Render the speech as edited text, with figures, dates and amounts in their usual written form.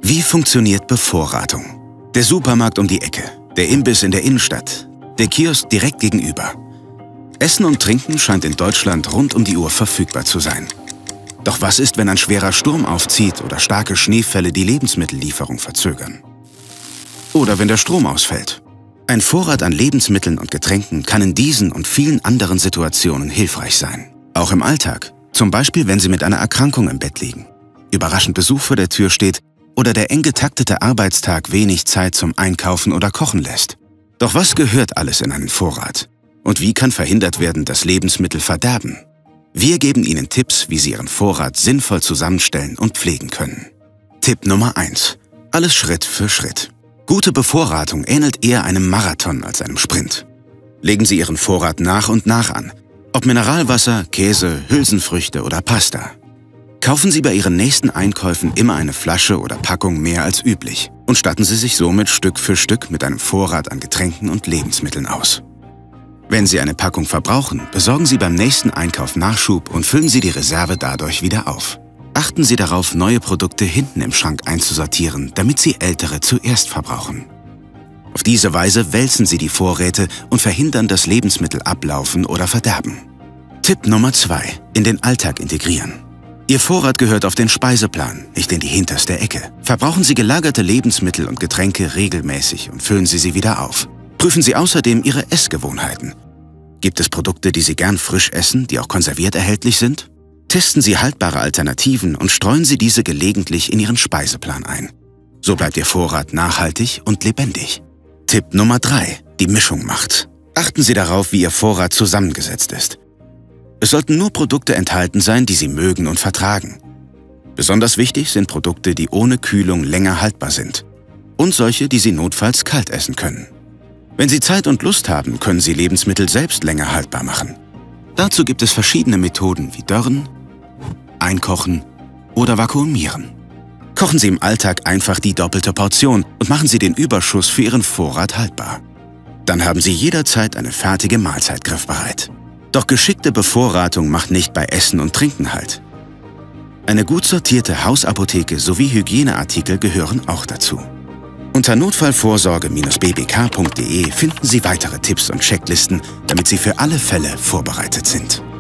Wie funktioniert Bevorratung? Der Supermarkt um die Ecke, der Imbiss in der Innenstadt, der Kiosk direkt gegenüber. Essen und Trinken scheint in Deutschland rund um die Uhr verfügbar zu sein. Doch was ist, wenn ein schwerer Sturm aufzieht oder starke Schneefälle die Lebensmittellieferung verzögern? Oder wenn der Strom ausfällt? Ein Vorrat an Lebensmitteln und Getränken kann in diesen und vielen anderen Situationen hilfreich sein. Auch im Alltag, zum Beispiel wenn Sie mit einer Erkrankung im Bett liegen, überraschend Besuch vor der Tür steht oder der eng getaktete Arbeitstag wenig Zeit zum Einkaufen oder Kochen lässt. Doch was gehört alles in einen Vorrat? Und wie kann verhindert werden, dass Lebensmittel verderben? Wir geben Ihnen Tipps, wie Sie Ihren Vorrat sinnvoll zusammenstellen und pflegen können. Tipp Nummer 1. Alles Schritt für Schritt. Gute Bevorratung ähnelt eher einem Marathon als einem Sprint. Legen Sie Ihren Vorrat nach und nach an, ob Mineralwasser, Käse, Hülsenfrüchte oder Pasta. Kaufen Sie bei Ihren nächsten Einkäufen immer eine Flasche oder Packung mehr als üblich und statten Sie sich somit Stück für Stück mit einem Vorrat an Getränken und Lebensmitteln aus. Wenn Sie eine Packung verbrauchen, besorgen Sie beim nächsten Einkauf Nachschub und füllen Sie die Reserve dadurch wieder auf. Achten Sie darauf, neue Produkte hinten im Schrank einzusortieren, damit Sie ältere zuerst verbrauchen. Auf diese Weise wälzen Sie die Vorräte und verhindern, dass Lebensmittel ablaufen oder verderben. Tipp Nummer 2. In den Alltag integrieren. Ihr Vorrat gehört auf den Speiseplan, nicht in die hinterste Ecke. Verbrauchen Sie gelagerte Lebensmittel und Getränke regelmäßig und füllen Sie sie wieder auf. Prüfen Sie außerdem Ihre Essgewohnheiten. Gibt es Produkte, die Sie gern frisch essen, die auch konserviert erhältlich sind? Testen Sie haltbare Alternativen und streuen Sie diese gelegentlich in Ihren Speiseplan ein. So bleibt Ihr Vorrat nachhaltig und lebendig. Tipp Nummer 3. Die Mischung macht. Achten Sie darauf, wie Ihr Vorrat zusammengesetzt ist. Es sollten nur Produkte enthalten sein, die Sie mögen und vertragen. Besonders wichtig sind Produkte, die ohne Kühlung länger haltbar sind. Und solche, die Sie notfalls kalt essen können. Wenn Sie Zeit und Lust haben, können Sie Lebensmittel selbst länger haltbar machen. Dazu gibt es verschiedene Methoden wie Dörren, Einkochen oder Vakuumieren. Kochen Sie im Alltag einfach die doppelte Portion und machen Sie den Überschuss für Ihren Vorrat haltbar. Dann haben Sie jederzeit eine fertige Mahlzeit griffbereit. Doch geschickte Bevorratung macht nicht bei Essen und Trinken halt. Eine gut sortierte Hausapotheke sowie Hygieneartikel gehören auch dazu. Unter notfallvorsorge-bbk.de finden Sie weitere Tipps und Checklisten, damit Sie für alle Fälle vorbereitet sind.